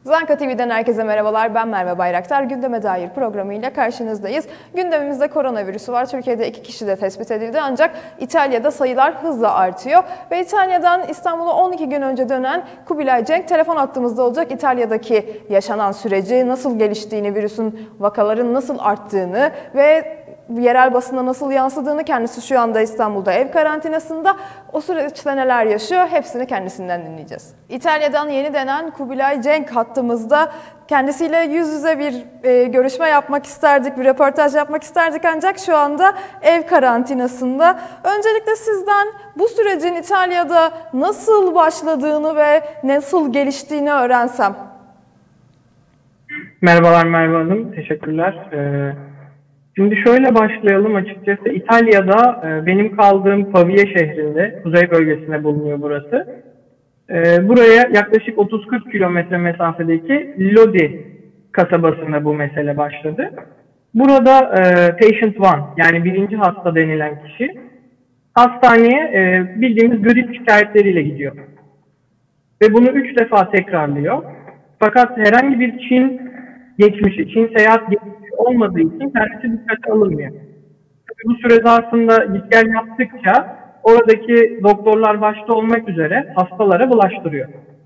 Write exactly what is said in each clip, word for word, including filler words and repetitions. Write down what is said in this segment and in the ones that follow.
Zanka T V'den herkese merhabalar. Ben Merve Bayraktar. Gündeme dair programıyla karşınızdayız. Gündemimizde koronavirüsü var. Türkiye'de iki kişi de tespit edildi ancak İtalya'da sayılar hızla artıyor. Ve İtalya'dan İstanbul'a on iki gün önce dönen Kubilay Cenk telefon attığımızda olacak. İtalya'daki yaşanan süreci, nasıl geliştiğini, virüsün vakaların nasıl arttığını ve yerel basına nasıl yansıdığını, kendisi şu anda İstanbul'da ev karantinasında. O süreçte neler yaşıyor hepsini kendisinden dinleyeceğiz. İtalya'dan yeni dönen Kubilay Cenk hattımızda. Kendisiyle yüz yüze bir e, görüşme yapmak isterdik, bir röportaj yapmak isterdik ancak şu anda ev karantinasında. Öncelikle sizden bu sürecin İtalya'da nasıl başladığını ve nasıl geliştiğini öğrensem. Merhabalar Merve Hanım, teşekkürler. Ee, Şimdi şöyle başlayalım açıkçası. İtalya'da benim kaldığım Pavia şehrinde, kuzey bölgesinde bulunuyor burası. Buraya yaklaşık otuz kırk kilometre mesafedeki Lodi kasabasında bu mesele başladı. Burada patient one, yani birinci hasta denilen kişi hastaneye bildiğimiz grip şikayetleriyle gidiyor. Ve bunu üç defa tekrarlıyor. Fakat herhangi bir Çin geçmişi, Çin seyahat geçmişi olmadığı için kendisi dikkate alınmıyor. Bu süre zarfında git gel yaptıkça oradaki doktorlar başta olmak üzere hastalara bulaştırıyor.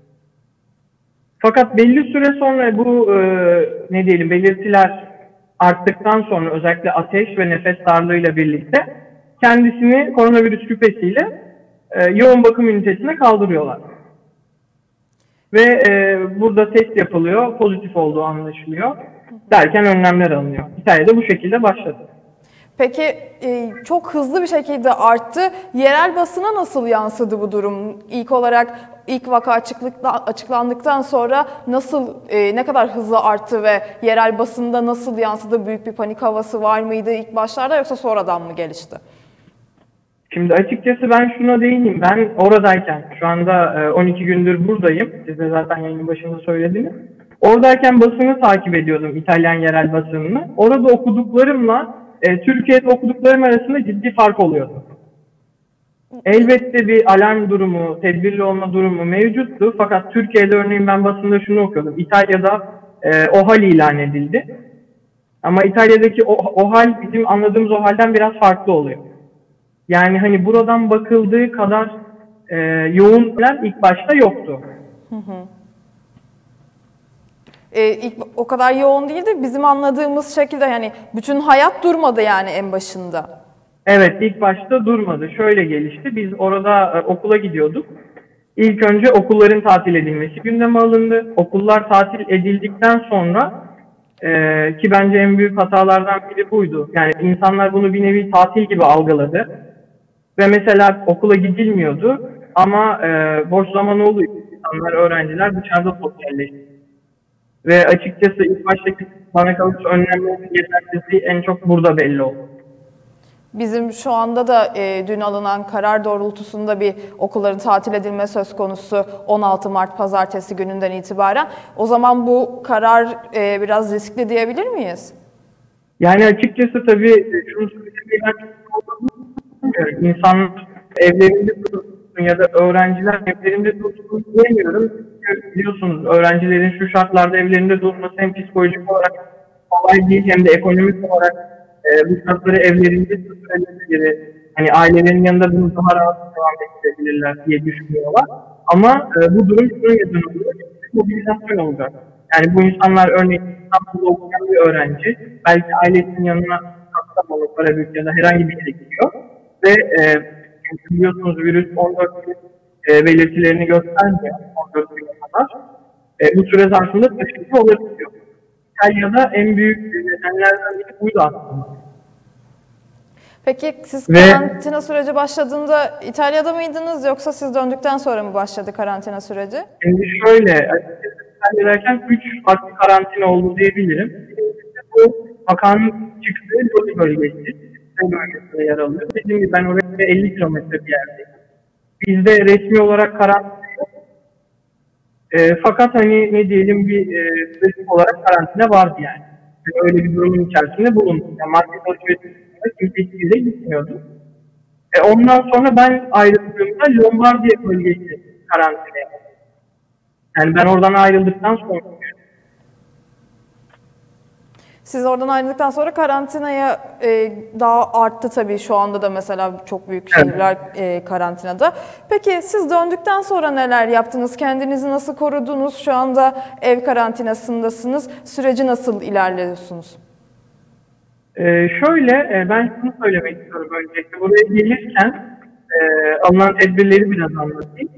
Fakat belli süre sonra bu e, ne diyelim belirtiler arttıktan sonra özellikle ateş ve nefes darlığıyla birlikte kendisini koronavirüs şüphesiyle e, yoğun bakım ünitesine kaldırıyorlar. Ve e, burada test yapılıyor, pozitif olduğu anlaşılıyor. Derken önlemler alınıyor. İtalya'da bu şekilde başladı. Peki e, çok hızlı bir şekilde arttı. Yerel basına nasıl yansıdı bu durum? İlk olarak ilk vaka açıklandıktan sonra nasıl, e, ne kadar hızlı arttı ve yerel basında nasıl yansıdı? Büyük bir panik havası var mıydı ilk başlarda yoksa sonradan mı gelişti? Şimdi açıkçası ben şuna değineyim. Ben oradayken, şu anda on iki gündür buradayım. Siz de zaten yayının başında söylediniz. Oradayken basını takip ediyordum, İtalyan yerel basınını. Orada okuduklarımla e, Türkiye'de okuduklarım arasında ciddi fark oluyordu. Elbette bir alarm durumu, tedbirli olma durumu mevcuttu. Fakat Türkiye'de örneğin ben basında şunu okuyordum. İtalya'da e, OHAL ilan edildi. Ama İtalya'daki OHAL bizim anladığımız OHAL'den biraz farklı oluyor. Yani hani buradan bakıldığı kadar e, yoğun plan ilk başta yoktu. Hı hı. Ee, ilk o kadar yoğun değildi. Bizim anladığımız şekilde yani bütün hayat durmadı yani en başında. Evet, ilk başta durmadı. Şöyle gelişti. Biz orada e, okula gidiyorduk. İlk önce okulların tatil edilmesi gündeme alındı. Okullar tatil edildikten sonra e, ki bence en büyük hatalardan biri buydu. Yani insanlar bunu bir nevi tatil gibi algıladı. Ve mesela okula gidilmiyordu ama e, boş zaman olduğu için insanlar, öğrenciler dışarıda sosyalleşti. Ve açıkçası ilk baştaki bana kalırsa önlemlerin yetersizliği en çok burada belli oldu. Bizim şu anda da e, dün alınan karar doğrultusunda bir okulların tatil edilme söz konusu on altı Mart Pazartesi gününden itibaren. O zaman bu karar e, biraz riskli diyebilir miyiz? Yani açıkçası tabii şunu söyleyebilirim. İnsanlar evlerinde dursun ya da öğrenciler evlerinde dursun diyemiyorum. Çünkü biliyorsunuz öğrencilerin şu şartlarda evlerinde durması hem psikolojik olarak kolay değil hem de ekonomik olarak e, bu şartları evlerinde tutabilirler. Hani ailelerin yanında bunu daha rahat devam ettirebilirler diye düşünüyorlar. Ama e, bu durum şuna neden oluyor. Mobilizasyon olacak. Yani bu insanlar örneğin İstanbul'da okuyan bir öğrenci belki ailesinin yanına Kastamonu, Karabük ya da herhangi bir yere gidiyor. Ve e, biliyorsunuz virüs on dört gün e, belirtilerini göstermiyor. on dört güne kadar. E, bu süre zarfında taşıyıcı olabiliyor. İtalya'da en büyük nedenlerden biri buydu aslında. Peki siz Ve, karantina süreci başladığında İtalya'da mıydınız yoksa siz döndükten sonra mı başladı karantina süreci? Şimdi şöyle, İtalya'dayken üç farklı karantina oldu diyebilirim. Bu vakanın çıktığı Lodi bölgesi. bölgesinde yer alıyor. Dediğim gibi ben oraya elli kilometre bir yerdeyim. Bizde resmi olarak karantina yok. E, fakat hani ne diyelim bir e, resmi olarak karantina vardı yani. yani. Öyle bir durumun içerisinde bulundum. Yani market alışverişinde kimse hiçbir yere gitmiyordu. E, ondan sonra ben ayrıldığımda Lombardiya bölgesi karantinaya aldım. Yani ben oradan ayrıldıktan sonra. Siz oradan ayrıldıktan sonra karantinaya e, daha arttı tabii, şu anda da mesela çok büyük şehirler e, karantinada. Peki siz döndükten sonra neler yaptınız? Kendinizi nasıl korudunuz? Şu anda ev karantinasındasınız. Süreci nasıl ilerliyorsunuz? Ee, şöyle, e, ben şunu söylemek istiyorum öncelikle. Buraya gelirken e, alınan tedbirleri biraz anlatayım.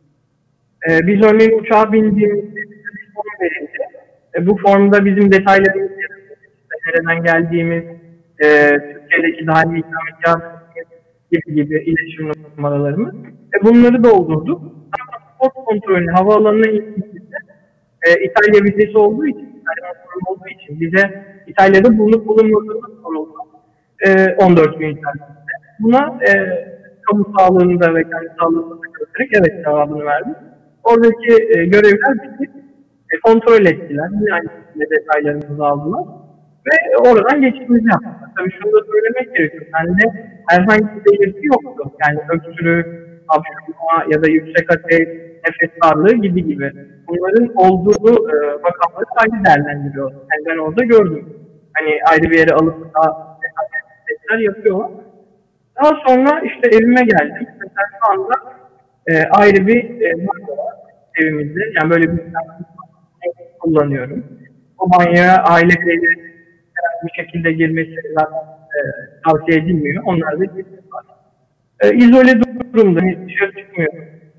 E, biz örneğin uçağa bindiğimizde bize bir form verildi. E, bu formda bizim detaylarımız yazıldı. İşte nereden geldiğimiz, e, Türkiye'deki dahil ikametgah gibi gibi iletişim numaralarımız. E, bunları doldurduk. Pasaport kontrolünü havaalanına indiğimizde e, İtalya vizesi olduğu için, İtalya sorun olduğu için bize İtalya'da bulunup bulunmadığımız soruldu. E, on dört gün içerisinde. Buna e, kamu sağlığında ve kendi sağlığında göstererek evet cevabını verdik. Oradaki e, görevler bizi e, kontrol ettiler. Yine aynı şekilde detaylarımızı aldılar. Ve oradan geçişimizi yaptık. Tabii şunu da söylemek gerekiyor. Bende herhangi bir belirti yoktu. Yani öksürük, hapşırma ya da yüksek ateş, nefes darlığı gibi gibi. Bunların olduğu e, vakaları ayrı değerlendiriyor. Yani ben orada gördüm. Hani ayrı bir yere alıp daha testler yapıyorlar. Daha sonra işte evime geldim. Mesela şu anda e, ayrı bir e, banyo var evimizde. Yani böyle bir kullanıyorum. O banyoya aile bireyleri herhangi bir şekilde girmesi zaten e, tavsiye edilmiyor. Onlar da girmiyorlar. E, izole durumda. Hani dışarı çıkmıyorum.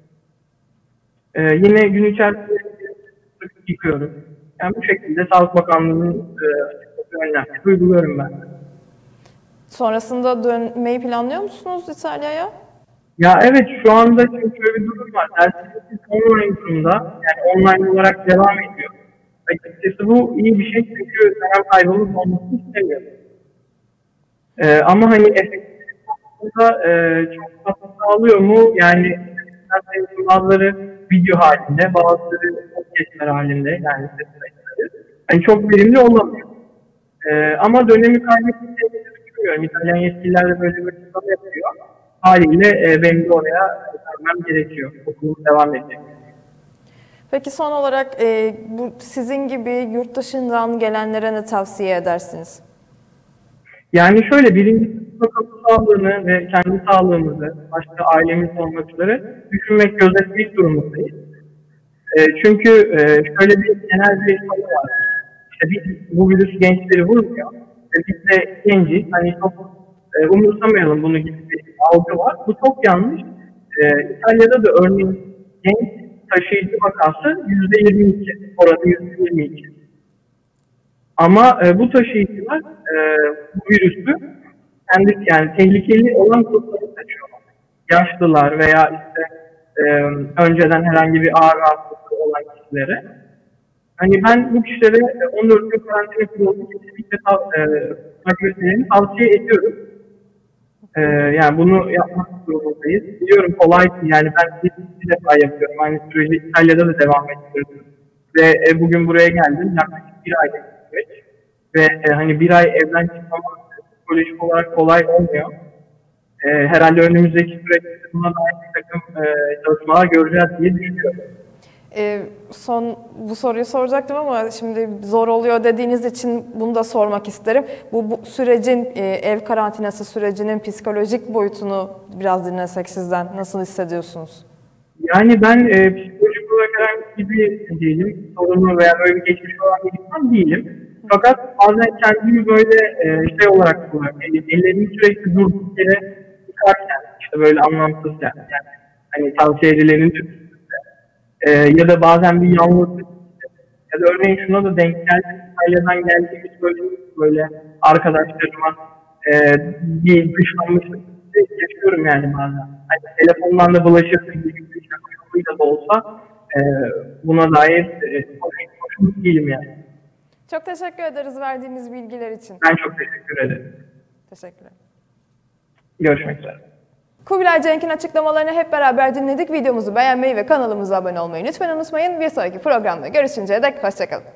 E, yine gün içerisinde yıkıyorum. Yani bu şekilde Sağlık Bakanlığı'nın e, önlemleri uyguluyorum ben. Sonrasında dönmeyi planlıyor musunuz İtalya'ya? Ya evet, şu anda çünkü şöyle bir durum var. Derslerimiz online durumda. Yani online olarak devam ediyor. Açıkçası bu iyi bir şey çünkü dönem kaybımız olmasını istemiyoruz. Ee, ama hani efektif konusunda e, çok katkı sağlıyor mu? Yani bazıları video halinde, bazıları podcastler halinde, yani ses kayıtları. Yani çok verimli olamıyor. Ee, ama dönemi kaybettiğini düşünmüyorum. İtalyan yetkililer de böyle bir açıklama yapıyor. Haliyle e, benim de oraya dönmem gerekiyor. Okulum devam edecek. Peki son olarak e, bu sizin gibi yurt dışından gelenlere ne tavsiye edersiniz? Yani şöyle, birincisi kamu sağlığını ve kendi sağlığımızı, başta ailemiz olmak üzere düşünmek, gözetmek durumundayız. E, çünkü e, şöyle bir genel bir konu var. İşte biz, bu virüs gençleri vurmuyor. E, biz de genciz. Hani çok e, umursamayalım bunu gibi bir algı var. Bu çok yanlış. E, İtalya'da da örneğin genç taşıyıcı vakası yüzde yirmi iki. Orada yüzde yirmi iki. Ama e, bu taşıyıcılar e, bu virüsü kendi, yani tehlikeli olan grupları taşıyorlar. Yaşlılar veya işte e, önceden herhangi bir ağır rahatsızlığı olan kişilere. Hani ben bu kişilere on dört gün karantina kurulduğu kesinlikle e, tavsiye ediyorum. E, yani bunu yapmak durumundayız. Biliyorum kolay değil. Yani ben bir, bir defa yapıyorum. Aynı süreci İtalya'da da devam ettiriyorum. Ve e, bugün buraya geldim. Yaklaşık bir aylık süreç. Ve e, hani bir ay evden çıkmamak psikolojik olarak kolay olmuyor. E, herhalde önümüzdeki süreçte buna dair bir takım e, çalışmalar göreceğiz diye düşünüyorum. E, son bu soruyu soracaktım ama şimdi zor oluyor dediğiniz için bunu da sormak isterim. Bu, bu sürecin, e, ev karantinası sürecinin psikolojik boyutunu biraz dinlesek sizden. Nasıl hissediyorsunuz? Yani ben e, psikolojik olarak herhangi bir değilim. Sorunu veya böyle bir geçmiş olan bir insan değilim. Fakat bazen kendimi böyle e, şey olarak buluyorum. Yani ellerimi sürekli durduk yere yıkarken, işte böyle anlamsızken, yani hani tavsiye edilenin üstünde. E, ya da bazen bir yalnızlık, ya da örneğin şuna da denk geldi. İtalya'dan geldiğimiz böyle, böyle arkadaşlarıma e, bir dışlanmışlık yaşıyorum yani bazen. Hani telefondan da bulaşıp bir şakayla da olsa e, buna dair e, hoşnut değilim yani. Çok teşekkür ederiz verdiğiniz bilgiler için. Ben çok teşekkür ederim. Teşekkürler. Görüşmek üzere. Kubilay Cenk'in açıklamalarını hep beraber dinledik. Videomuzu beğenmeyi ve kanalımıza abone olmayı lütfen unutmayın. Bir sonraki programda görüşünceye dek hoşçakalın.